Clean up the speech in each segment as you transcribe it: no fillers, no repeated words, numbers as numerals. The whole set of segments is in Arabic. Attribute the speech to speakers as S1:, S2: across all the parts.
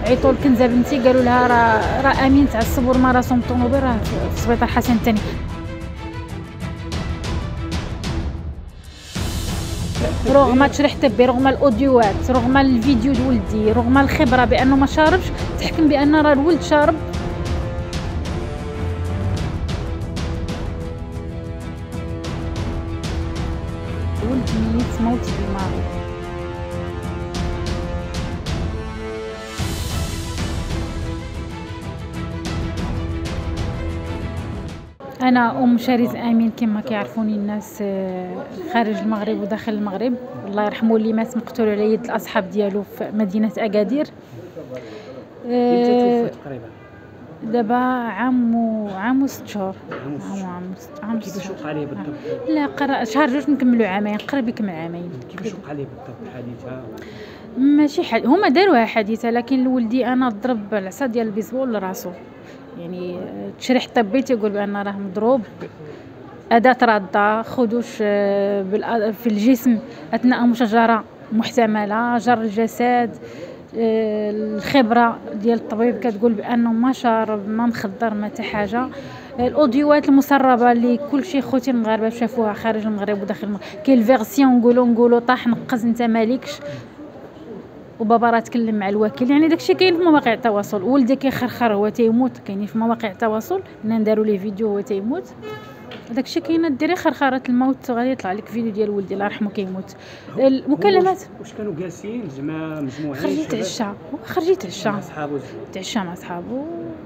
S1: عيطوا لكنزه بنتي قالوا لها راه امين تاع الصبور ماراثون طونوبيل راه في سبيطار حسن الثاني. رغم تشريح طبي، رغم الاوديوات، رغم الفيديو د ولدي، رغم الخبره بانه ما شاربش، تحكم بان راه الولد شارب. الولد ميت موت دماغي. انا ام شريف امين كما كيعرفوني الناس خارج المغرب وداخل المغرب. الله يرحمه اللي مات مقتول على يد الاصحاب ديالو في مدينه اكادير.
S2: تقريبا
S1: دابا عام و 6 شهور. عام
S2: كيفاش وقع ليه بالضبط؟
S1: لا شهر جوج نكملوا عامين، قرب يكمل عامين.
S2: كيفاش وقع ليه بالضبط الحادثه؟
S1: ماشي هما داروها حادثه، لكن لولدي انا ضرب العصا ديال البيسبول لراسو. يعني تشريح طبي تيقول بان راه مضروب، اداه راده، خدوش في الجسم اثناء مشاجره محتمله، جر الجسد. الخبره ديال الطبيب كتقول بانه ما شارب، ما مخدر، ما حتى حاجه. الاوديوات المسربه اللي كلشي خوتي المغاربه شافوها خارج المغرب وداخل المغرب، كاين الفيرسيون نقولوا طاح نقز انت مالكش، وبابا راه تكلم مع الوكيل. يعني داكشي كاين في مواقع التواصل. ولدي كيخرخر هو تيموت، كاينين في مواقع التواصل ان داروا ليه فيديو هو تيموت. داكشي كاين، ديري خرخره الموت غادي يطلع لك فيديو ديال ولدي الله يرحمه كيموت. المكالمات
S2: واش كانوا جالسين مجموعين؟
S1: خرجت تعشى
S2: مع صحابو،
S1: تعشى مع صحابو.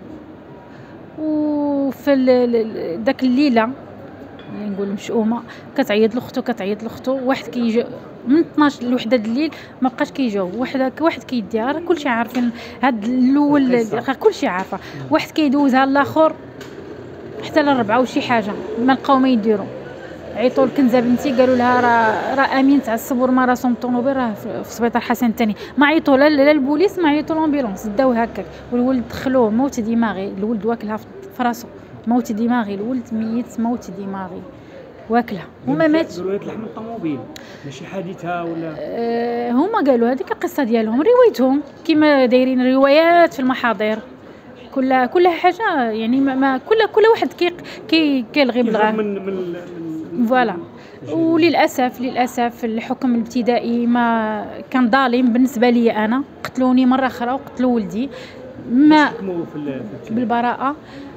S1: وفي داك الليله اللي نقول مشؤومه كتعيط لاختو واحد كيجي من 12 لوحده د الليل ما بقاش كيجاو. واحد كيديها، راه كلشي عارفين هاد الاول كلشي عارفه. واحد كيدوزها الاخر حتى للربعه وشي حاجه ما لقاو ما يديروا. عيطوا لكنزه بنتي قالوا لها راه امين تاع الصبور ماراثون طونوبيل راه في سبيطار حسن الثاني. ما عيطوا لا البوليس، ما عيطوا لامبيلونس، داو هكاك. والولد دخلوه موت دماغي. الولد واكلها في راسو، موت دماغي. الولد ميت موت دماغي واكلها. هما مات
S2: قالوا لك لحم الطوموبيل ماشي حادثه ولا؟
S1: هما قالوا هذيك القصه ديالهم، روايتهم كيما دايرين روايات في المحاضر. كل حاجه يعني ما كل واحد كيلغي بالغا فوالا. وللاسف الحكم الابتدائي ما كان ظالم بالنسبه لي. انا قتلوني مره اخرى وقتلوا ولدي ما بالبراءه.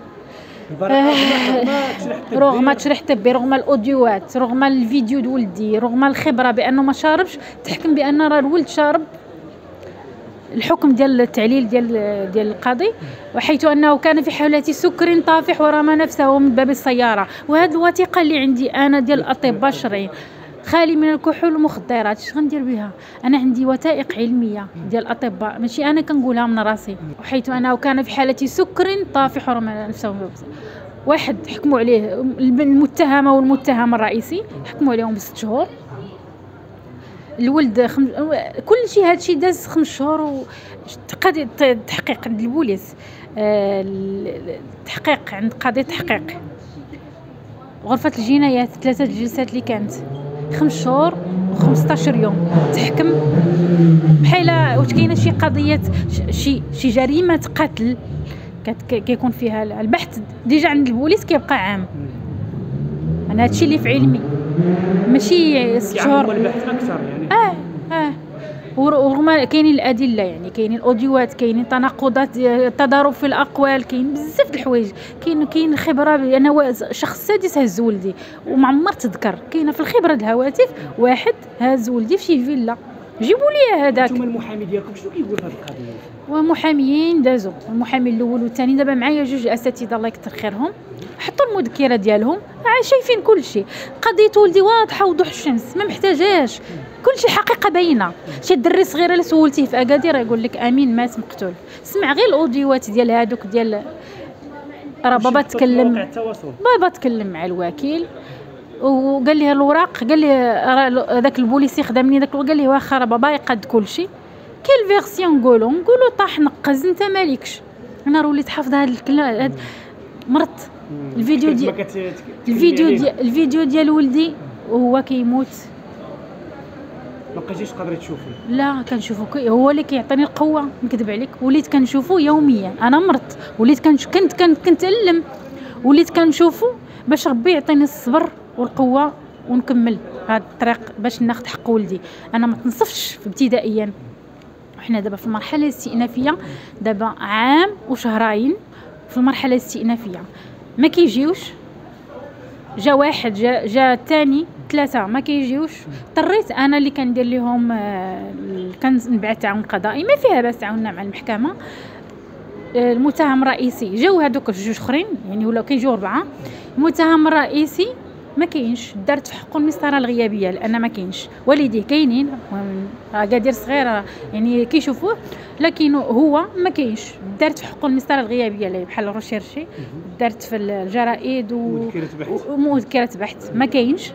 S1: رغم تشريح طبي، رغم الاوديوات، رغم الفيديو د ولدي، رغم الخبره بانه ما شاربش، تحكم بان راه الولد شارب. الحكم ديال التعليل ديال القاضي، وحيث انه كان في حالة سكر طافح ورمى نفسه من باب السياره. وهذه الوثيقه اللي عندي انا ديال الاطباء الشرعيين خالي من الكحول والمخدرات. اش غندير بها؟ انا عندي وثائق علميه ديال الاطباء، ماشي انا كنقولها من راسي. وحيث انه كان في حاله سكر طافح ورمى نفسه من باب السياره. واحد حكموا عليه، المتهمه والمتهم الرئيسي حكموا عليهم ب6 شهور. الولد كل شيء هادشي داز 5 شهور. التحقيق عند البوليس، التحقيق عند قاضي التحقيق، غرفة الجنايات 3 جلسات اللي كانت 5 شهور و15 يوم. تحكم بحال واش كاينه شي قضيه، شي جريمه قتل كيكون فيها البحث ديجا عند البوليس كيبقى عام. انا هادشي اللي في علمي، ماشي 6 شهور
S2: البحث اكثر يعني.
S1: ورغم كاينين الادله، يعني كاينين الاوديوات، كاينين تناقضات، تضارب في الاقوال، كاين بزاف د الحوايج. كاين خبره. انا شخص سادس هز ولدي وما عمر تذكر. كاينه في الخبره د الهواتف واحد هز ولدي في شي فيلا. جيبوا لي هذاك.
S2: انتم المحامي ديالكم شنو كيقول في هذه القضيه؟
S1: ومحاميين دازوا، المحامي الاول والثاني. دابا معايا 2 اساتذه الله يكثر خيرهم، حطوا المذكره ديالهم شايفين كل شيء. قضيه ولدي واضحه وضوح الشمس، ما محتاجاش كل شيء حقيقه باينه. شي دري صغير اللي سولتيه في اكادير يقول لك امين مات مقتول. سمع غير الاوديوات ديال هذوك ديال راه بابا تكلم مع الوكيل وقال لي الوراق، قال لي هذاك البوليسي خدمني داك، قال لي واخا راه بابا يقاد كل شيء. كاين الفيرسيون نقولوا طاح نقز انت مالكش. انا وليت حافظه هذا الكلام. مرت الفيديو ديال ولدي وهو كيموت
S2: ما بقيتيش قادره تشوفي؟
S1: لا كنشوفو هو اللي كيعطيني القوه، نكذب عليك وليت كنشوفو يوميا. انا مرت وليت كنتألم، وليت كنشوفو باش ربي يعطيني الصبر والقوه ونكمل هاد الطريق باش ناخذ حق ولدي. انا ما تنصفش في ابتدائيا، وحنا دابا في المرحله الاستئنافيه، دابا عام وشهرين في المرحله الاستئنافيه، ما كيجيوش. جا واحد جا الثاني، ثلاثه ما كيجيوش. اضطريت انا اللي كندير لهم، كنبعث تعاون قضائي، ما فيها باس تعاوننا مع المحكمه. المتهم الرئيسي جاو هذوك جوج اخرين، يعني ولاو كيجيو 4. المتهم الرئيسي ما كاينش، دارت في حقه المسطره الغيابيه لان ما كاينش. والديه كاينين، قادر صغير يعني كيشوفوه، لكن هو ما كاينش. دارت في حقه المسطره الغيابيه اللي بحال الريشيرشي، دارت في الجرائد ومذكره بحث، ما كاينش.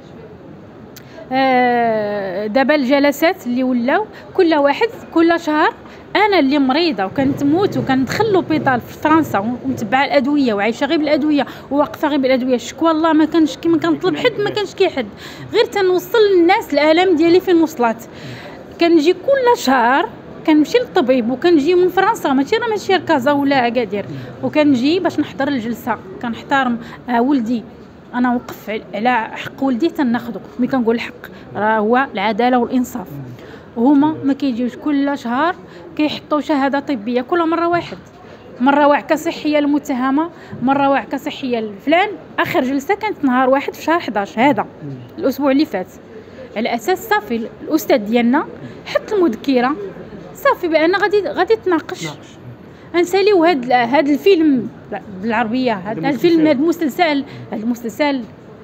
S1: دابا الجلسات اللي ولاو كل واحد كل شهر، انا اللي مريضه وكنتموت وكندخل لوبيطال في فرنسا ومتبعه الادويه وعايشه غير بالادويه وواقفه غير بالادويه، شكوى الله ما كانش كيما كنطلب حد، ما كانش كي حد، غير تنوصل للناس الالام ديالي فين وصلت. كنجي كل شهر كنمشي للطبيب، وكنجي من فرنسا، ماشي كازا ولا اكادير، وكنجي باش نحضر الجلسه، كنحترم ولدي. انا وقف على حق ولدي تناخذو، ملي كنقول الحق راه هو العداله والانصاف. هما ما كيجيوش كل شهر كيحطوا شهاده طبيه كل مره وعكه صحيه المتهمه، مره وعكه صحيه لفلان. اخر جلسه كانت نهار 1 في شهر 11، هذا الاسبوع اللي فات. على اساس صافي الاستاذ ديالنا حط المذكره صافي بان غادي تناقش. نساليو هاد الفيلم بالعربيه، هاد الفيلم، هاد المسلسل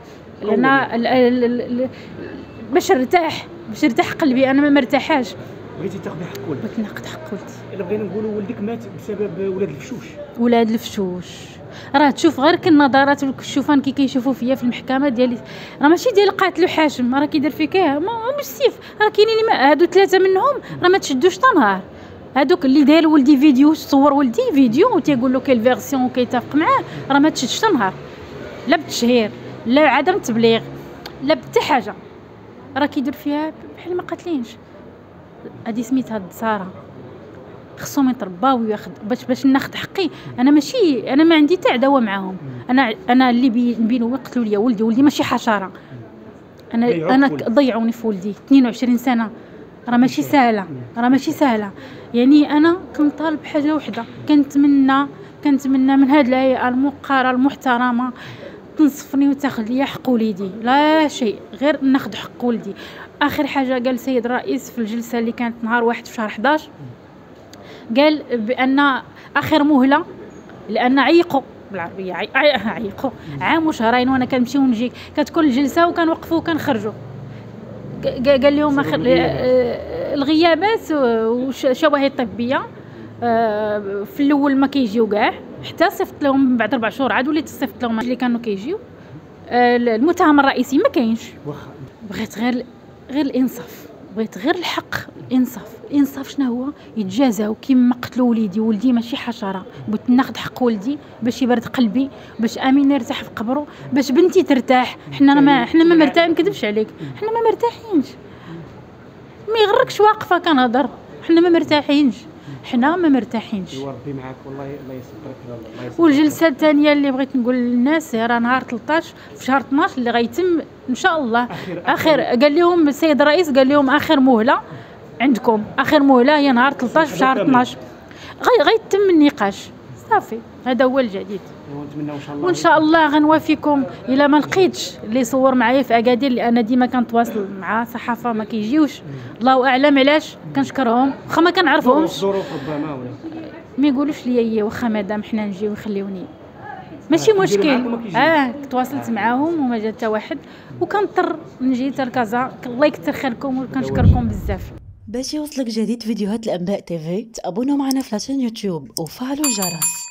S1: لان باش نرتاح قلبي. انا ما مرتاحاش.
S2: بغيتي تاخذي حق ولدك؟
S1: بغيت ناخذ حق ولدي.
S2: الا بغينا نقولوا ولدك مات بسبب
S1: ولاد الفشوش. راه تشوف غير النظرات والكشوفان كيشوفوا فيا في المحكمه ديالي، راه ماشي ديال قاتل وحاشم، راه كيدير فيك مش السيف. راه كاينين اللي هادو 3 منهم راه ما تشدوش حتى نهار. هادوك اللي داير ولدي فيديو، صور ولدي فيديو وتيقول له كاين فيرسيون وكيتفق معاه، راه ما تشدش حتى نهار، لا بالتشهير لا عدم التبليغ لا بحتى حاجه. راه كيدير فيها بحال ما قاتلينش. هادي سميتها الدساره، خصهم يترباو وياخذ باش ناخذ حقي. انا ما عندي حتى عداوه معاهم. انا اللي بينو يقتلوا لي ولدي ماشي حشره. انا ضيعوني في ولدي 22 سنه، راه ماشي سهله. يعني انا كنطالب حاجه وحده، كنتمنى من هاد الهيئه الموقره المحترمه تنصفني وتاخذ لي حق وليدي، لا شيء غير ناخذ حق ولدي. اخر حاجه قال السيد الرئيس في الجلسه اللي كانت نهار 1 في شهر 11، قال بان اخر مهله، لان عيقوا بالعربيه عيقوا عام وشهرين وانا كنمشي ونجي، كتكون الجلسه وكنوقفوا وكنخرجوا. قال لهم الغيابات والشواهد الطبيه في الاول ما كيجيو كاع، حتى صيفط لهم من بعد 4 شهور عاد وليت صيفط لهم اللي كانوا كيجيو. المتهم الرئيسي ما كاينش. بغيت غير الانصاف، بغيت غير الحق. الانصاف شنو هو؟ يتجازاو كيما قتلوا ولدي ماشي حشره. بغيت ناخذ حق ولدي باش يبرد قلبي، باش امين يرتاح في قبره، باش بنتي ترتاح. حنا ما مرتاحين، ما نكذبش عليك، حنا ما مرتاحينش. ما يغركش واقفه كنهضر، حنا ما مرتاحينش.
S2: وربي معاك والله، الله يسترك.
S1: والجلسه الثانيه اللي بغيت نقول للناس راه نهار 13 في شهر 12 اللي غيتم ان شاء الله. اخر قال لهم السيد الرئيس، قال لهم اخر مهله عندكم، اخر مهله هي نهار 13 في شهر 12 غيتم النقاش صافي. هذا هو الجديد. وان شاء الله غنوافيكم. الا ما لقيتش اللي يصور معايا في اكادير، لان ديما كنتواصل مع صحافه ما كيجيوش، الله اعلم علاش، كنشكرهم واخا ما كنعرفهمش.
S2: الظروف ربما ولا
S1: ما يقولوش لي واخا مادام حنا نجيو يخليوني، ماشي مشكل. تواصلت معاهم وما جا حتى واحد، وكنضطر نجي حتى لكازا. الله يكثر خيركم وكنشكركم بزاف.
S3: باش يوصلك جديد فيديوهات الانباء تيفي، تابونوا معنا في لاشين يوتيوب وفعلوا الجرس.